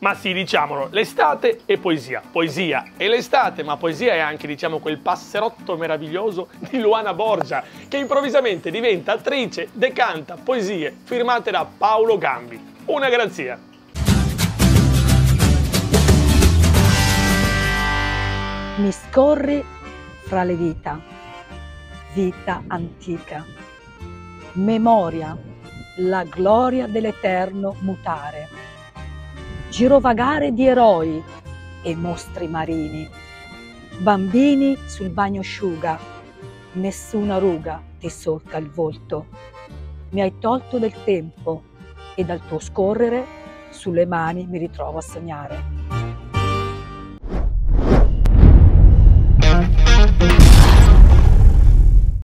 Ma sì, diciamolo, l'estate e poesia. Poesia è l'estate, ma poesia è anche, diciamo, quel passerotto meraviglioso di Luana Borgia, che improvvisamente diventa attrice, decanta poesie firmate da Paolo Gambi. Una garanzia. Mi scorri fra le vita, vita antica, memoria, la gloria dell'eterno mutare, girovagare di eroi e mostri marini, bambini sul bagnosciuga, nessuna ruga ti solca il volto, mi hai tolto del tempo e dal tuo scorrere sulle mani mi ritrovo a sognare.